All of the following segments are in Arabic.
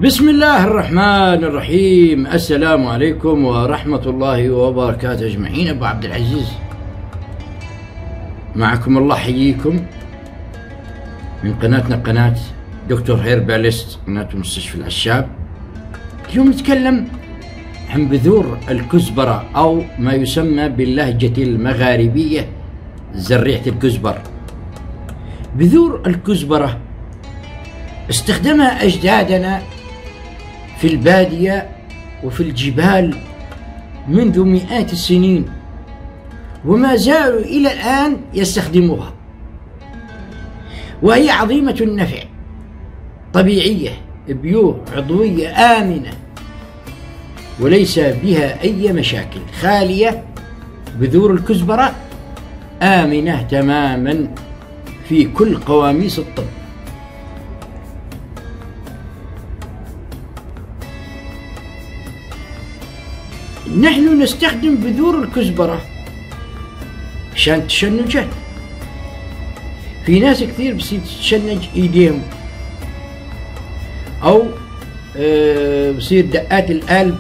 بسم الله الرحمن الرحيم. السلام عليكم ورحمة الله وبركاته أجمعين. أبو عبد العزيز معكم، الله يحييكم من قناتنا قناة دكتور هيرباليست، قناة مستشفى العشاب. اليوم نتكلم عن بذور الكزبرة أو ما يسمى باللهجة المغاربية زريعة الكزبر. بذور الكزبرة استخدمها أجدادنا في البادية وفي الجبال منذ مئات السنين، وما زالوا إلى الآن يستخدموها، وهي عظيمة النفع، طبيعية، بيو عضوية آمنة وليس بها أي مشاكل، خالية. بذور الكزبرة آمنة تماما في كل قواميس الطب. نحن نستخدم بذور الكزبرة عشان التشنجات. في ناس كثير بصير تتشنج ايديهم، او بصير دقات القلب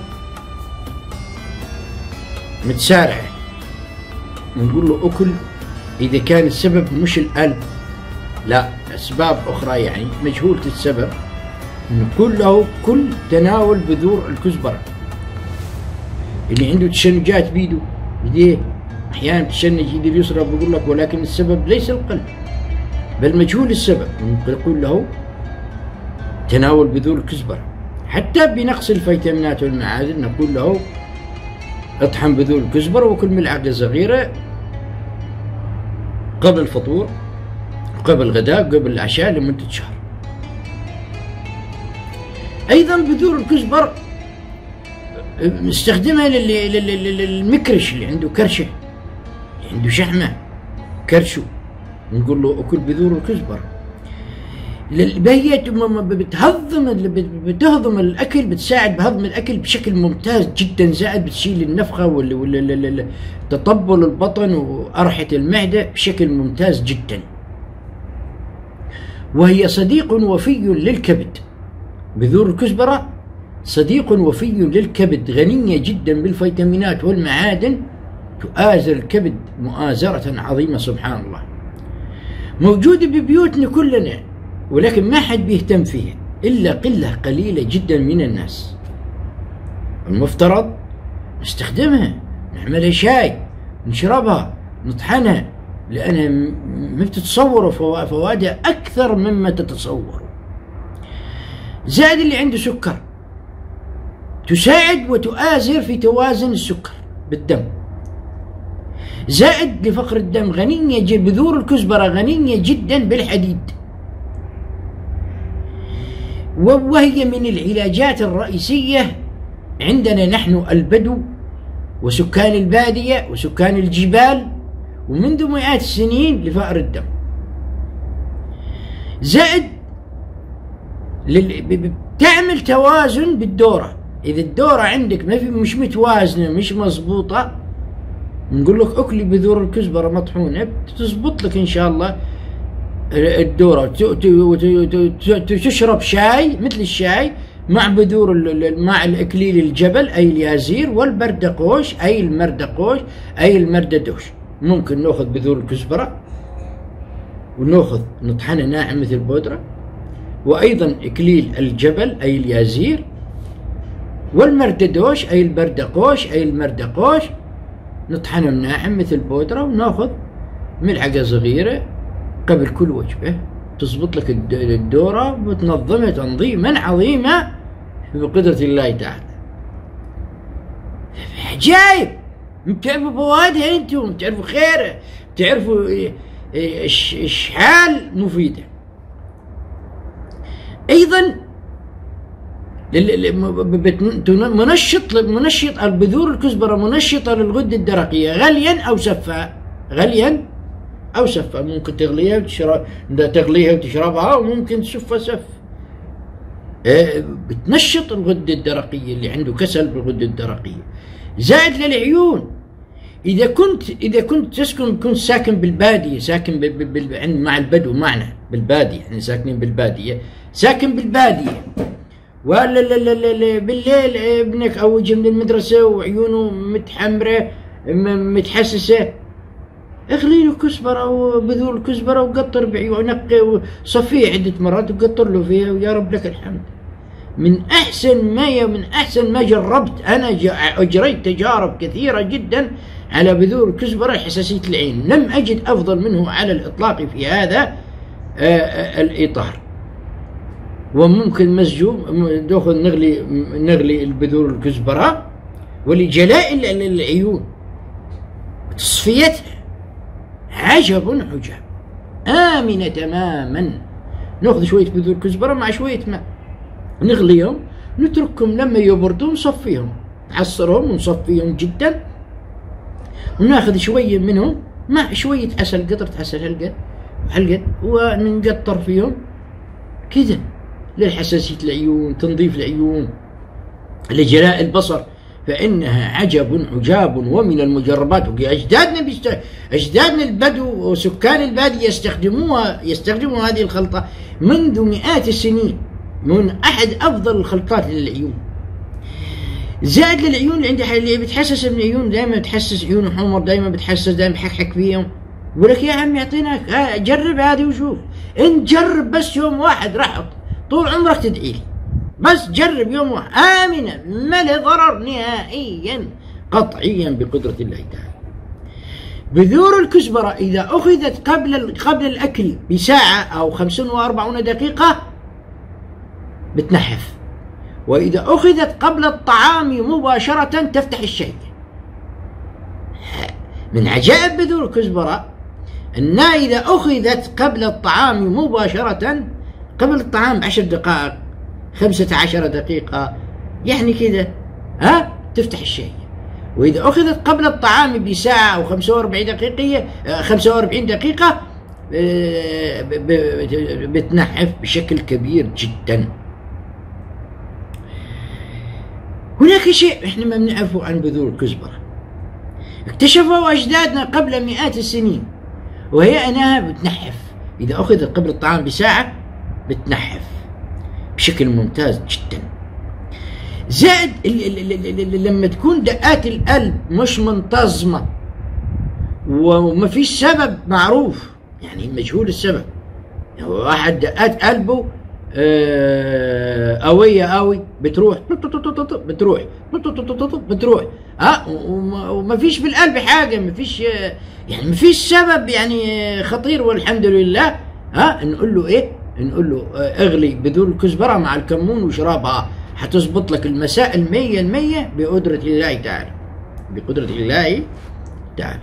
متسارعة، نقول له اكل اذا كان السبب مش القلب، لا، اسباب اخرى يعني مجهولة السبب، نقول له كل تناول بذور الكزبرة. اللي عنده تشنجات بيده بيديه، احيانا تشنج ايده اليسرى، بقول لك ولكن السبب ليس القلب بل مجهول السبب، نقول له تناول بذور الكزبرة. حتى بنقص الفيتامينات والمعادن نقول له اطحن بذور الكزبرة وكل ملعقة صغيرة قبل الفطور، قبل الغداء، قبل العشاء لمدة شهر. ايضا بذور الكزبر نستخدمها للمكرش اللي عنده كرشه، اللي عنده شحمه كرشه، نقول له اكل بذور الكزبر. هي بتهضم الاكل، بتساعد بهضم الاكل بشكل ممتاز جدا، زائد بتشيل النفخه تطبل البطن وقرحه المعده بشكل ممتاز جدا. وهي صديق وفي للكبد. بذور الكزبره صديق وفي للكبد، غنية جدا بالفيتامينات والمعادن، تؤازر الكبد مؤازرة عظيمة سبحان الله. موجودة ببيوتنا كلنا، ولكن ما حد بيهتم فيها إلا قلة قليلة جدا من الناس. المفترض نستخدمها، نعملها شاي، نشربها، نطحنها، لأنها ما بتتصوروا فوائدها أكثر مما تتصوروا. زائد اللي عنده سكر، تساعد وتؤازر في توازن السكر بالدم. زائد لفقر الدم، غنية بذور الكزبرة غنية جدا بالحديد، وهي من العلاجات الرئيسية عندنا نحن البدو وسكان البادية وسكان الجبال، ومنذ مئات السنين لفقر الدم. زائد تعمل توازن بالدورة. إذا الدورة عندك مش متوازنة، مش مضبوطة، نقول لك أكلي بذور الكزبرة مطحونة، تزبط لك إن شاء الله الدورة. تشرب شاي مثل الشاي مع بذور، مع الإكليل الجبل أي اليازير، والبردقوش أي المردقوش أي المرددوش. ممكن نأخذ بذور الكزبرة ونأخذ نطحنها ناعم مثل البودرة، وأيضا إكليل الجبل أي اليازير، والمرددوش أي البردقوش أي المردقوش، نطحنه ناعم مثل البودرة، وناخذ ملعقة صغيرة قبل كل وجبة، تزبط لك الدورة وتنظمها تنظيما عظيما بقدرة الله تعالى. عجايب، بتعرفوا فوائدها انتم، بتعرفوا خيرها، بتعرفوا اشحال مفيدة. ايضا منشط البذور الكزبرة منشطة للغدة الدرقية، غليا أو سفا، غليا أو سفا، ممكن تغليها وتشربها، وممكن تسفها سف. بتنشط الغدة الدرقية اللي عنده كسل بالغدة الدرقية. زائد للعيون، إذا كنت كنت ساكن بالبادية، ساكن مع البدو معنا بالبادية، يعني ساكنين بالبادية، ساكن بالبادية ولا بالليل ابنك او يجي من المدرسه وعيونه متحمره متحسسه، اغلي له كزبره وبذور الكزبره وقطر بعيونه، وصفيه عده مرات وقطر له فيها، ويا رب لك الحمد. من احسن ما جربت انا، اجريت تجارب كثيره جدا على بذور الكزبره حساسيه العين، لم اجد افضل منه على الاطلاق في هذا الاطار. وممكن مزجه ندخل نغلي البذور الكزبره ولجلاء العيون وتصفيتها، عجب عجاب، آمنة تماما. ناخذ شوية بذور كزبرة مع شوية ماء، نغليهم، نتركهم لما يبردوا، نصفيهم، نعصرهم ونصفيهم جدا، وناخذ شوية منهم مع شوية عسل، قطرة عسل هالقد، ونقطر فيهم كذا لحساسية العيون، تنظيف العيون، لجلاء البصر، فإنها عجب عجاب. ومن المجربات، أجدادنا البدو وسكان البادية يستخدموا هذه الخلطة منذ مئات السنين، من أحد أفضل الخلطات للعيون. زائد للعيون اللي بتحسس من العيون، دائما بتحسس عيون حمر، دائما بتحسس، دائما بحكحك فيهم، يقول لك يا عم يعطيناك جرب هذه وشوف، إن جرب بس يوم واحد راح طول عمرك تدعي لي، بس جرب يوم واحد، آمنة ما له ضرر نهائيا قطعيا بقدرة الله تعالى. بذور الكزبرة إذا أخذت قبل الأكل بساعة أو 45 دقيقة بتنحف، وإذا أخذت قبل الطعام مباشرة تفتح الشهية. من عجائب بذور الكزبرة أنها إذا أخذت قبل الطعام مباشرة، قبل الطعام ب10 دقائق 15 دقيقة يعني كده، تفتح الشهية. وإذا أخذت قبل الطعام بساعة أو 45 دقيقة بتنحف بشكل كبير جدا. هناك شيء احنا ما بنعرفه عن بذور الكزبرة، اكتشفه أجدادنا قبل مئات السنين، وهي أنها بتنحف إذا أخذت قبل الطعام بساعة، بتنحف بشكل ممتاز جدا. زائد لما تكون دقات القلب مش منتظمة وما فيش سبب معروف، يعني مجهول السبب، واحد دقات قلبه قوية قوي بتروح وما فيش في القلب حاجة، ما فيش يعني ما فيش سبب يعني خطير، والحمد لله. نقول له ايه؟ نقول له اغلي بذور الكزبرة مع الكمون وشرابها، حتظبط لك المساء 100% بقدرة الله تعالى، بقدرة الله تعالى.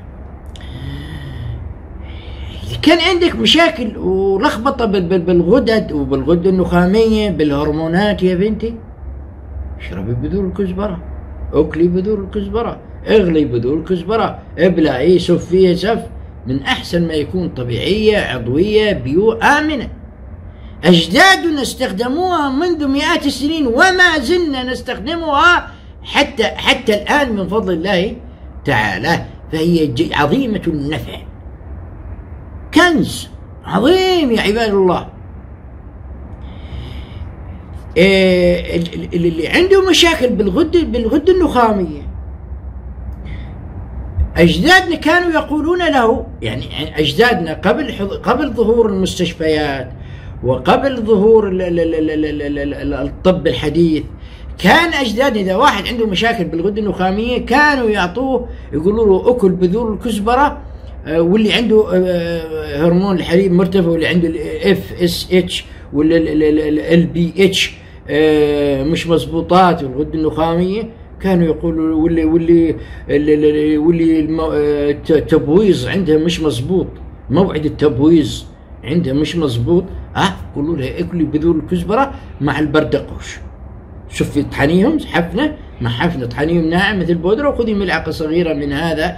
إذا كان عندك مشاكل ولخبطة بالغدد وبالغدة النخامية بالهرمونات يا بنتي، اشربي بذور الكزبرة، اكلي بذور الكزبرة، اغلي بذور الكزبرة، ابلعي، صفيه سف، من احسن ما يكون، طبيعية عضوية بيو آمنة. أجدادنا استخدموها منذ مئات السنين وما زلنا نستخدمها حتى الآن من فضل الله تعالى، فهي عظيمة النفع، كنز عظيم يا عباد الله. اللي عنده مشاكل بالغدة النخامية، أجدادنا كانوا يقولون له، يعني أجدادنا قبل ظهور المستشفيات وقبل ظهور الطب الحديث، كان أجدادنا إذا واحد عنده مشاكل بالغدة النخامية كانوا يعطوه، يقولوا له أكل بذور الكزبرة، واللي عنده هرمون الحليب مرتفع، واللي عنده FSH ولا LBH مش مظبوطات والغدة النخامية، كانوا يقولوا واللي التبويض عندها مش مظبوط، موعد التبويض عندها مش مظبوط، قولوا لها اكلي بذور الكزبرة مع البردقوش، شوفي طحنيهم حفنة مع حفنة، طحنيهم ناعم مثل البودرة، وخذي ملعقة صغيرة من هذا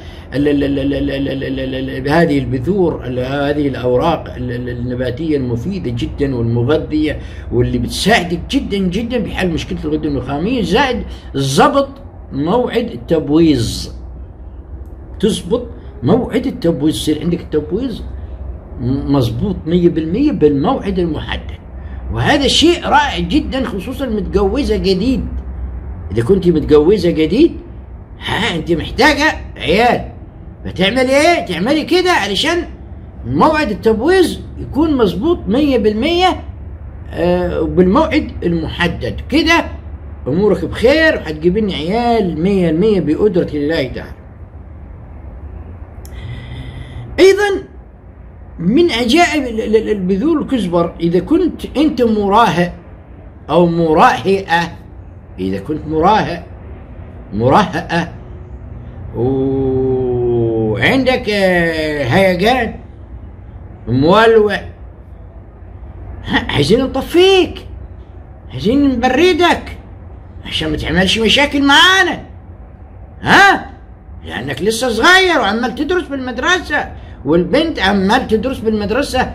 هذه البذور، هذه الأوراق النباتية المفيدة جدا والمغذية واللي بتساعدك جدا جدا بحل مشكلة الغدة النخامية. زائد ضبط موعد التبويض، تزبط موعد التبويض، يصير عندك التبويض مظبوط 100% بالموعد المحدد، وهذا شيء رائع جدا، خصوصا متجوزة جديد. إذا كنت متجوزة جديد أنت محتاجة عيال، فتعمل إيه؟ تعملي كده علشان موعد التبويض يكون مظبوط 100% بالموعد المحدد. كده أمورك بخير وهتجيب لنا عيال 100% بقدرة الله تعالى. أيضا من عجائب البذور الكزبر، إذا كنت أنت مراهق أو مراهقة، إذا كنت مراهقة وعندك هيجان مولوع، عايزين نطفيك، عايزين نبردك عشان ما تعملش مشاكل معانا، لأنك لسه صغير وعمال تدرس بالمدرسة، والبنت عمال تدرس بالمدرسة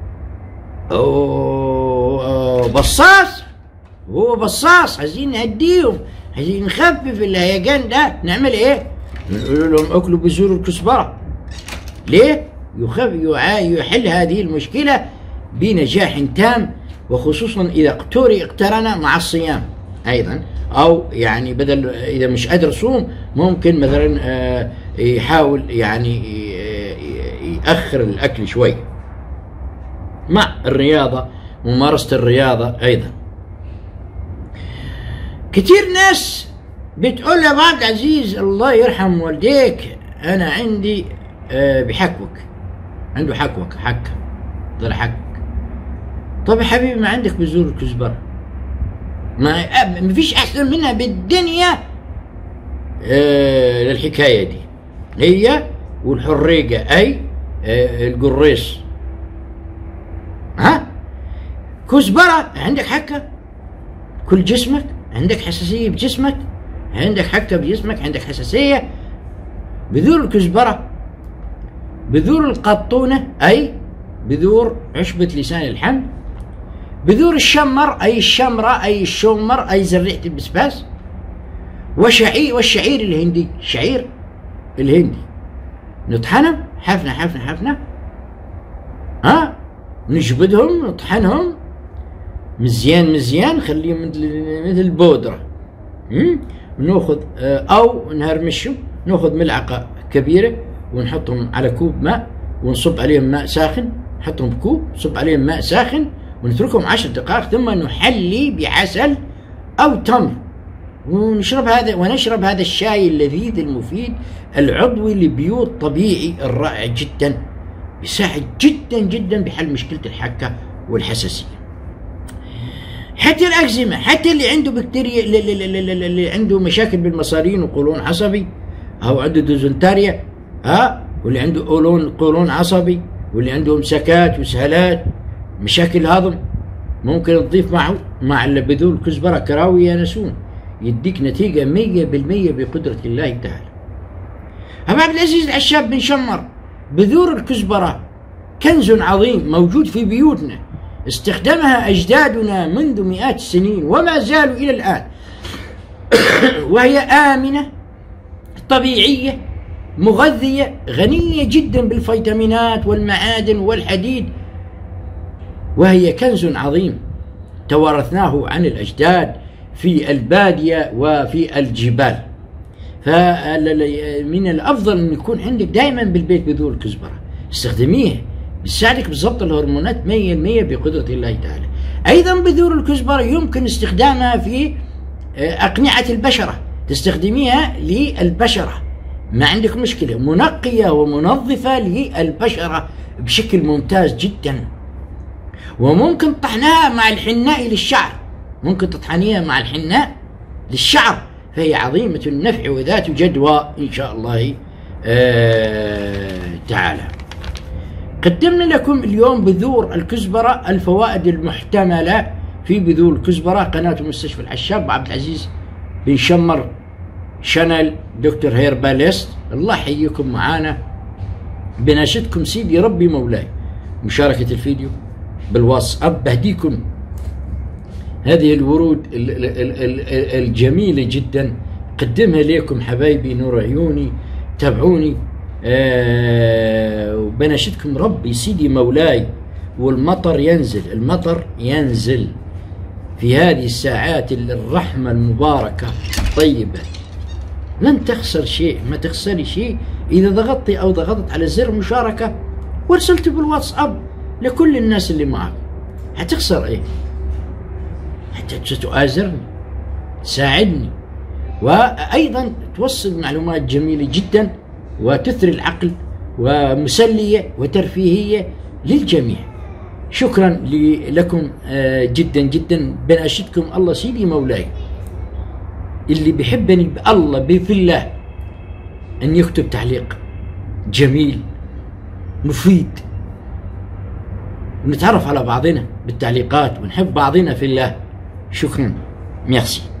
بصاص، وهو بصاص. عايزين نهديهم، عايزين نخفف الهيجان ده. نعمل ايه؟ نقول لهم اكلوا بذور الكزبرة. ليه؟ يحل هذه المشكلة بنجاح تام، وخصوصا إذا اقترن مع الصيام أيضا، أو يعني بدل إذا مش قادر يصوم ممكن مثلا يحاول يعني يأخر الأكل شوي مع الرياضة، ممارسة الرياضة أيضا. كتير ناس بتقول يا عبد العزيز الله يرحم والديك، أنا عندي بحكوك، عنده حكة ضل حك. طب يا حبيبي ما عندك بذور الكزبرة، ما فيش أحسن منها بالدنيا للحكاية دي، هي والحريقة أي القريص. كزبرة عندك حكة كل جسمك، عندك حساسية بجسمك، عندك حكة بجسمك، عندك حساسية. بذور الكزبرة، بذور القطونة أي بذور عشبة لسان الحمل، بذور الشمر أي الشمرة أي الشمر أي زريعة البسباس، والشعير الهندي، الشعير الهندي نطحنهم حفنة نجبدهم نطحنهم مزيان خليهم مثل بودرة، وناخذ أو نهرمشهم، ناخذ ملعقة كبيرة ونحطهم على كوب ماء ونصب عليهم ماء ساخن، نحطهم بكوب نصب عليهم ماء ساخن ونتركهم 10 دقائق، ثم نحلي بعسل أو تمر ونشرب هذا الشاي اللذيذ المفيد العضوي لبيوت طبيعي الرائع جدا، بيساعد جدا بحل مشكلة الحكة والحساسية. حتى الأكزيما، حتى اللي عنده بكتيريا، اللي عنده مشاكل بالمصارين وقولون عصبي، أو عنده ديزنتريا، واللي عنده قولون عصبي، واللي عنده امساكات وسهالات مشاكل هضم، ممكن نضيف معه مع البذور الكزبرة كراوي يانسون، يديك نتيجة 100% بقدرة الله تعالى. أبو عبد العزيز العشاب بن شمر، بذور الكزبرة كنز عظيم موجود في بيوتنا، استخدمها أجدادنا منذ مئات السنين وما زالوا إلى الآن، وهي آمنة طبيعية مغذية غنية جدا بالفيتامينات والمعادن والحديد، وهي كنز عظيم توارثناه عن الأجداد في البادية وفي الجبال. فمن الأفضل أن يكون عندك دائما بالبيت بذور الكزبرة، استخدميه، بيساعدك بضبط الهرمونات 100% بقدرة الله تعالى. أيضا بذور الكزبرة يمكن استخدامها في أقنعة البشرة، تستخدميها للبشرة، ما عندك مشكلة، منقية ومنظفة للبشرة بشكل ممتاز جدا. وممكن طحنها مع الحناء للشعر، ممكن تطحنيها مع الحناء للشعر، فهي عظيمة النفع وذات جدوى إن شاء الله تعالى. قدمنا لكم اليوم بذور الكزبرة، الفوائد المحتملة في بذور الكزبرة. قناة مستشفى العشاب عبد العزيز بن شمر، شانل دكتور هيرباليست. الله يحييكم معانا، بناشدكم سيدي ربي مولاي مشاركة الفيديو بالواتساب، بهديكم هذه الورود الجميلة جدا، قدمها لكم حبايبي نور عيوني، تابعوني، وبناشدكم ربي سيدي مولاي والمطر ينزل، المطر ينزل في هذه الساعات اللي الرحمة المباركة طيبة. لن تخسر شيء، ما تخسري شيء إذا ضغطتي أو ضغطت على زر مشاركة وارسلت بالواتساب لكل الناس اللي معك. هتخسر إيه؟ حتى تؤازرني، تساعدني، وأيضا توصل معلومات جميلة جدا وتثري العقل ومسلية وترفيهية للجميع. شكرا لكم جدا جدا. بناشدكم الله سيدي مولاي اللي بيحبني بالله في الله ان يكتب تعليق جميل مفيد، ونتعرف على بعضنا بالتعليقات ونحب بعضنا في الله. شكرا، ميرسي.